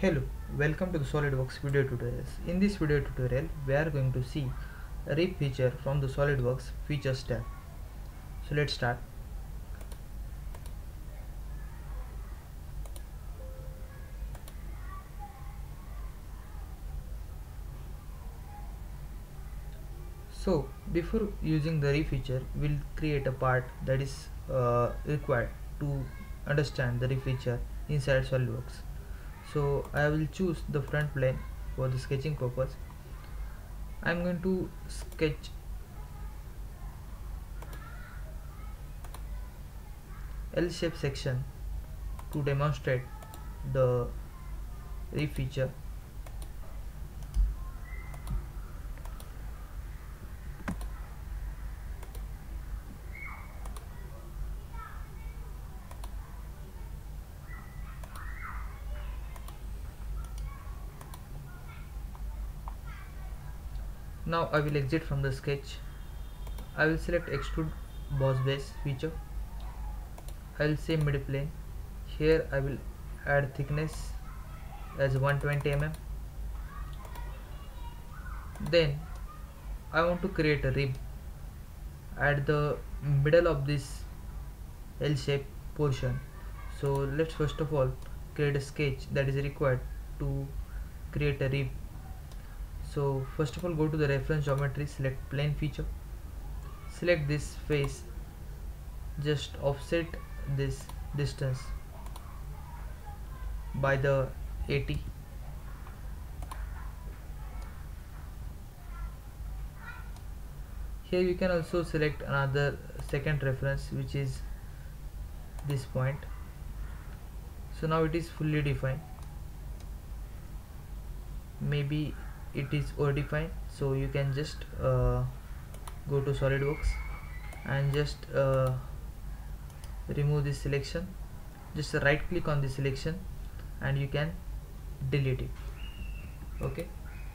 Hello, welcome to the SolidWorks video tutorials. In this video tutorial, we are going to see a rip feature from the SolidWorks features tab. So let's start. So before using the rip feature, we'll create a part that is required to understand the rip feature inside SolidWorks. So I will choose the front plane for the sketching purpose. I'm going to sketch L-shaped section to demonstrate the rip feature. Now I will exit from the sketch. I will select extrude boss base feature. I will say mid plane. Here I will add thickness as 120 mm. Then I want to create a rib at the middle of this L shape portion. So let's first of all create a sketch that is required to create a rib. So first of all, go to the reference geometry, select plane feature, select this face, just offset this distance by the 80. Here you can also select another second reference, which is this point. So now it is fully defined. Maybe it is over-defined, so you can just go to SolidWorks and just remove this selection. Just right click on this selection and you can delete it. Okay,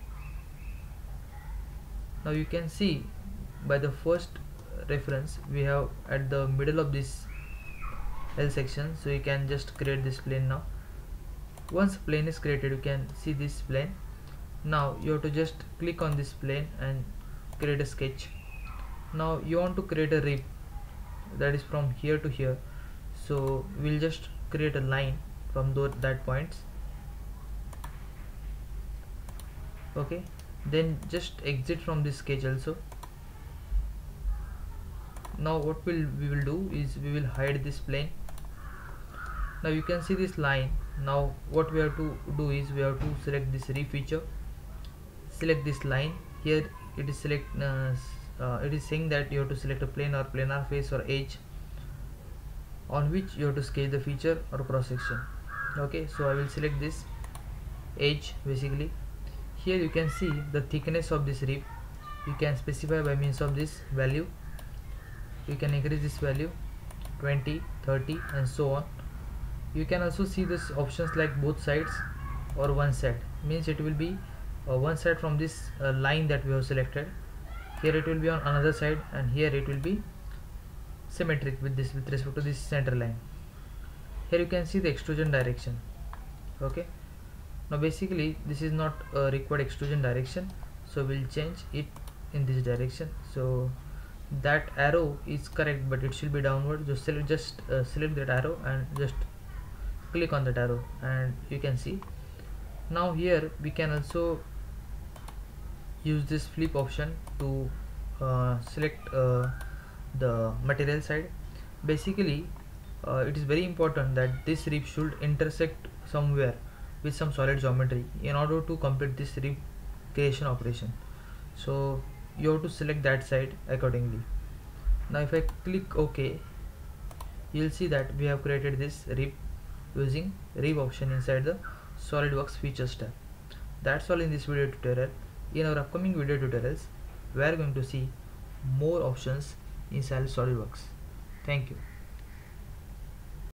now you can see by the first reference we have at the middle of this L section, so you can just create this plane. Now once plane is created, you can see this plane. Now you have to just click on this plane and create a sketch. Now you want to create a rib that is from here to here, so we'll just create a line from that points. Okay, then just exit from this sketch also. Now what we will do is we will hide this plane. Now you can see this line. Now what we have to do is we have to select this rib feature, select this line. Here it is it is saying that you have to select a plane or planar face or edge on which you have to sketch the feature or cross section. Okay, so I will select this edge basically. Here you can see the thickness of this rib. You can specify by means of this value. You can increase this value 20, 30 and so on. You can also see this options like both sides or one side, means it will be one side from this line that we have selected. Here it will be on another side and here it will be symmetric with respect to this center line. Here you can see the extrusion direction. Okay, now basically this is not a required extrusion direction, so we'll change it in this direction. So that arrow is correct, but it should be downward. Just select that arrow and just click on that arrow and you can see. Now here we can also use this flip option to select the material side. Basically it is very important that this rib should intersect somewhere with some solid geometry in order to complete this rib creation operation. So you have to select that side accordingly. Now if I click OK, you'll see that we have created this rib using rib option inside the SolidWorks features tab. That's all in this video tutorial. In our upcoming video tutorials, we are going to see more options inside SolidWorks. Thank you.